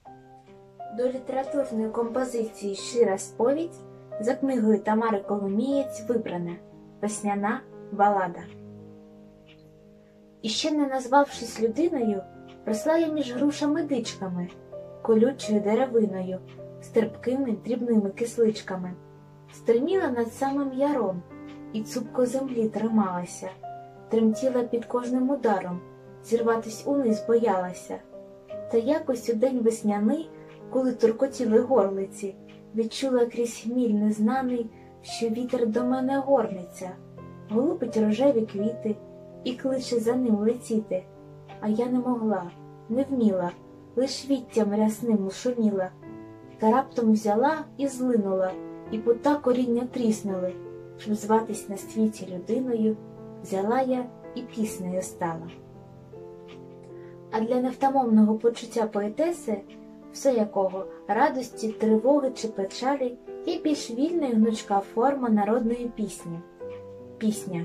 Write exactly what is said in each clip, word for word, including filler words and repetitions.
До літературної композиції «Щира сповідь» за книгою Тамари Коломієць вибране «Весняна балада». І ще не назвавшись людиною, росла я між грушами-дичками, колючою деревиною, з терпкими дрібними кисличками. Стриміла над самим яром і цупко землі трималася, тремтіла під кожним ударом, зірватись униз боялася. Та якось у день весняний, коли туркотіли горлиці, відчула крізь хміль незнаний, що вітер до мене горниться, голубить рожеві квіти і кличе за ним летіти. А я не могла, не вміла, лиш віттям рясним шуміла. Та раптом взяла і злинула, і пута коріння тріснули. Щоб зватись на світі людиною, взяла я і піснею стала. А для невтамовного почуття поетеси, все якого радості, тривоги чи печалі, є більш вільна і гнучка форма народної пісні. Пісня.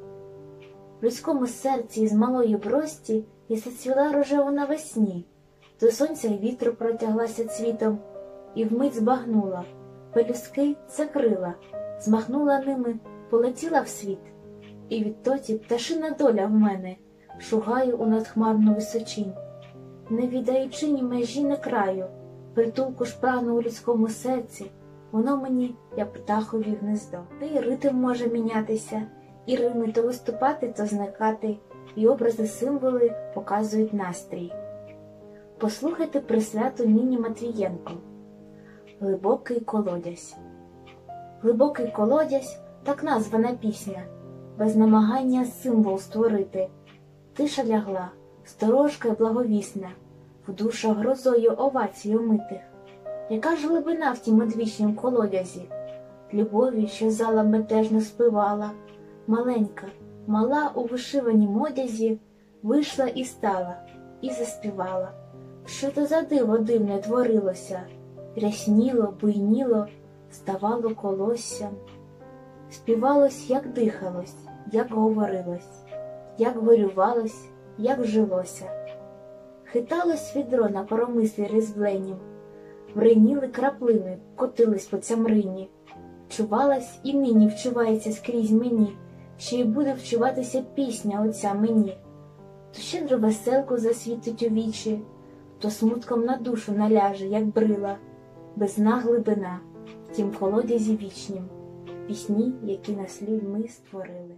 В людському серці із малої брості і зацвіла рожево навесні, до сонця й вітру протяглася цвітом, і вмить збагнула, пелюстки закрила, змахнула ними, полетіла в світ. І відтоді пташина доля в мене шугає у надхмарну височінь. Не віддаючи ні межі, ні краю, притулку ж прагну у людському серці, воно мені, як птахові гнездо. Та й ритм може мінятися, і рими то виступати, то зникати, і образи символи показують настрій. Послухайте присвяту Ніні Матвієнко. Глибокий колодязь. Глибокий колодязь – так названа пісня, без намагання символ створити. Тиша лягла, сторожка й благовісна, в душах грозою овацій омитих. Яка ж глибина в тім одвічнім колодязі, любові, що зала метежно співала, маленька, мала у вишиванім одязі, вийшла і стала, і заспівала. Що то за диво дивне творилося, рясніло, буйніло, ставало колоссям. Співалось, як дихалось, як говорилось, як горювалось, як жилося. Хиталось відро на коромислі різбленім, бриніли краплини, котились по цямрині. Чувалась і нині вчувається скрізь мені, ще й буде вчуватися пісня оця мені. То щедро веселку засвітить у вічі, то смутком на душу наляже, як брила, бездна глибина в тім колодязі вічнім, пісні, які нас людьми створили.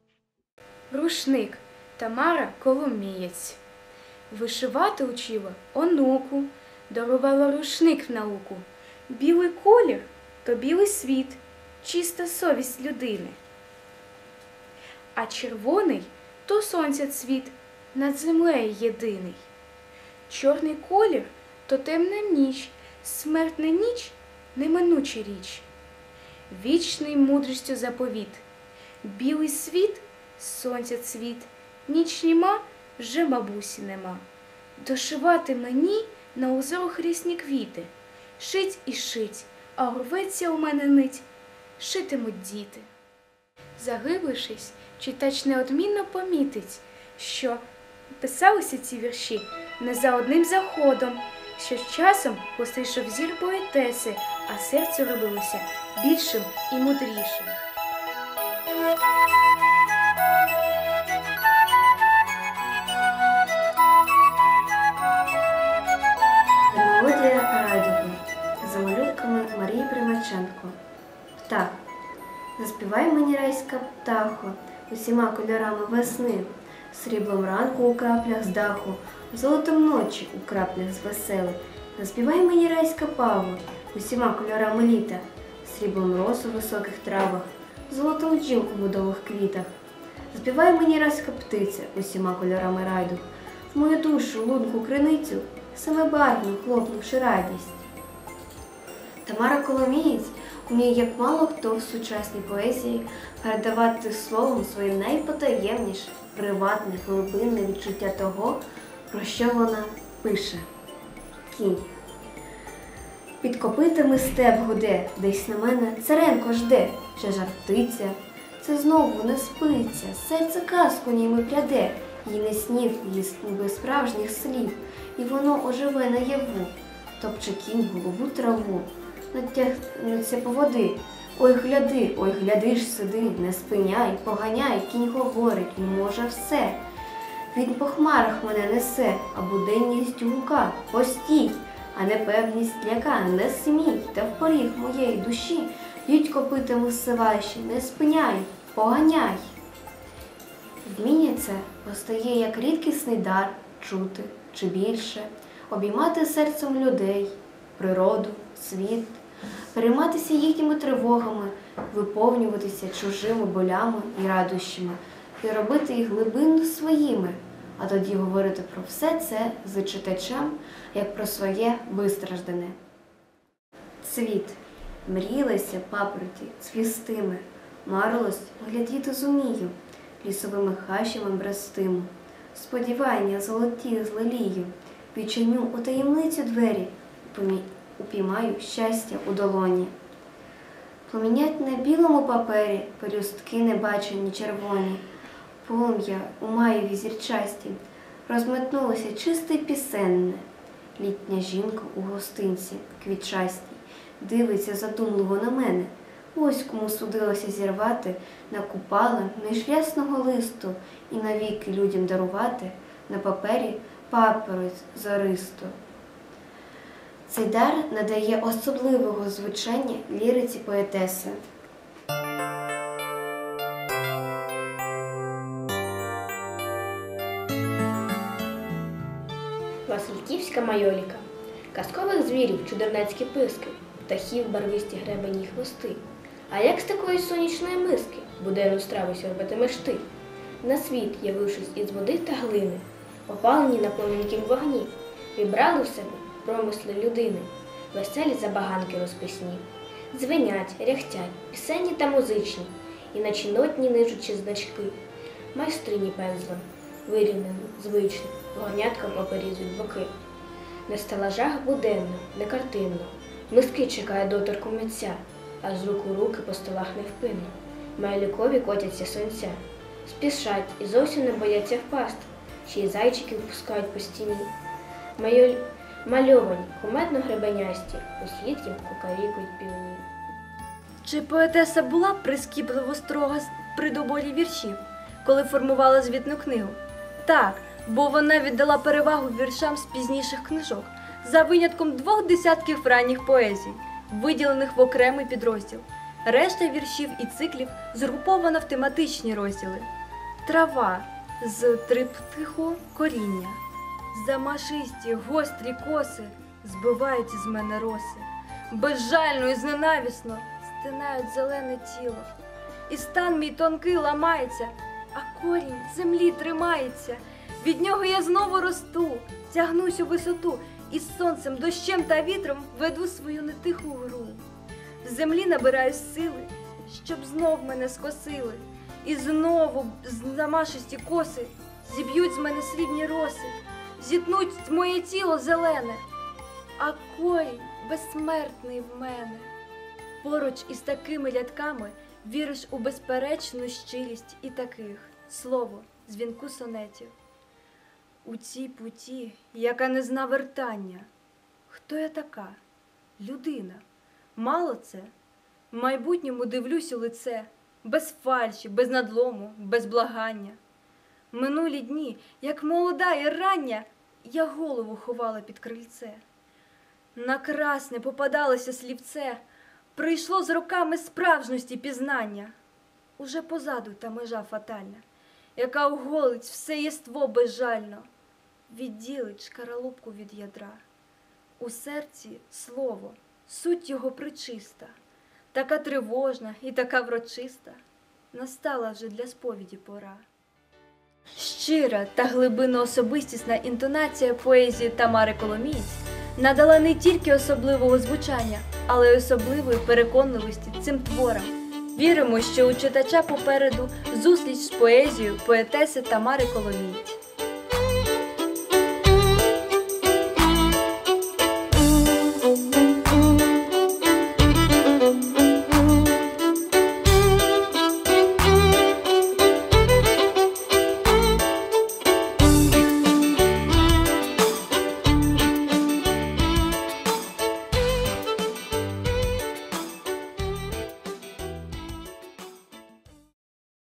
Рушник. Тамара Коломієць. Вишивати учила онуку, дарувала рушник в науку. Білий колір – то білий світ, чиста совість людини. А червоний – то сонця цвіт, над землею єдиний. Чорний колір – то темна ніч, смертна ніч – неминуча річ. Вічний мудрістю заповіт. Білий світ – сонця цвіт, ніч німа, вже бабусі нема. Дошивати мені на узорах рясні квіти. Шить і шить, а рветься у мене нить. Шитимуть діти. Заглибившись, читач неодмінно помітить, що писалися ці вірші не за одним заходом, що з часом посейшов зір поетеси, а серце робилося більшим і мудрішим. Мелодія радіо за малюнками Марії Примаченко. Птах. Заспівай мені, райська птахо, усіма кольорами весни, сріблом ранку у краплях з даху, золотом ночі у краплях з веселих. Заспівай мені, райська паво, усіма кольорами літа, сріблом роз у високих травах, золотом джим у будових квітах. Заспівай мені, райська птиця, усіма кольорами райду, в мою душу, лунку, криницю, саме барвну, хлопнувши радість. Тамара Коломієць вміє, як мало хто в сучасній поезії, передавати словом своє найпотаємніше, приватне, глибинне відчуття того, про що вона пише. Кінь. Під копитами степ гуде, десь на мене царенко жде, ще жар птиця. Це знову не спиться, серце казку німи пряде, їй не снів, їй ніби справжніх слів, і воно оживе наяву. топче кінь голубу траву, натягнеться по води. Ой, гляди, ой, глядиш, сиди, не спиняй, поганяй, кінь говорить, може все. Він по хмарах мене несе, а буденність гука, постій, а непевність ляка, не смій, та в поріг моєї душі б'ють копитами сиваші, не спиняй, поганяй. Вміння це постає як рідкісний дар чути чи більше, обіймати серцем людей, природу, світ, перейматися їхніми тривогами, виповнюватися чужими болями і радощами, і робити їх глибинно своїми, а тоді говорити про все це з читачем, як про своє вистраждане. Цвіт. Мріялися папороті цвістими, марилось глядіти зумію, лісовими хащами брестиму. Сподівання золоті з лелію, відчиню у таємницю двері, упіймаю щастя у долоні. Пламенять на білому папері пелюстки небачені червоні, полум'я у маєві зірчасті, розметнулося чисте й пісенне. Літня жінка у гостинці квітчастій дивиться задумливо на мене. Ось кому судилося зірвати на купала між ясного листу і навіки людям дарувати на папері папороть зористу. Цей дар надає особливого звучання ліриці поетеси. Васильківська майоліка. Казкових звірів чудернацькі писки, птахів барвисті гребені й хвости. А як з такої сонячної миски буденну страву сьорбатимеш ти? На світ, явившись із води та глини, опалені на пламенькім вогні, вібрали в себе промисли людини, веселі забаганки розписні. Дзвенять, ряхтять, пісенні та музичні, і наче нотні нижучі значки. Майстрині пензлем, вирівнено, звично, горнятком оперізують боки. На стелажах буденно, не картинно, миски чекає доторку митця, а з рук у руки по столах невпинно. Майлікові котяться сонця, спішать і зовсім не бояться впасти, ще й зайчиків пускають по стіні. Майоль... Мальовані, кумедно-гребенясті, услід їм кукарікують півні. Чи поетеса була прискіпливо строга при доборі віршів, коли формувала звітну книгу? Так, бо вона віддала перевагу віршам з пізніших книжок, за винятком двох десятків ранніх поезій, виділених в окремий підрозділ. Решта віршів і циклів згрупована в тематичні розділи. Трава з триптиху коріння. Замашисті, гострі коси збивають із мене роси. Безжально і зненавісно стинають зелене тіло. І стан мій тонкий ламається, а корінь землі тримається. Від нього я знову росту, тягнусь у висоту, і з сонцем, дощем та вітром веду свою нетиху гру. В землі набираю сили, щоб знов мене скосили, і знову замашисті коси зіб'ють з мене срібні роси, зітнуть моє тіло зелене, а корінь безсмертний в мене. Поруч із такими рядками віриш у безперечну щирість і таких слово з вінку сонетів. У цій путі, яка не зна вертання, хто я така? Людина. Мало це? В майбутньому дивлюсь у лице, без фальші, без надлому, без благання. Минулі дні, як молода і рання, я голову ховала під крильце. На красне попадалося слівце, прийшло з роками справжності пізнання. Уже позаду та межа фатальна, яка оголить все єство безжально, відділить шкаралупку від ядра. У серці слово, суть його причиста, така тривожна і така врочиста, настала вже для сповіді пора. Щира та глибинно-особистісна інтонація поезії Тамари Коломієць надала не тільки особливого звучання, але й особливої переконливості цим творам. Віримо, що у читача попереду зустріч з поезією поетеси Тамари Коломієць.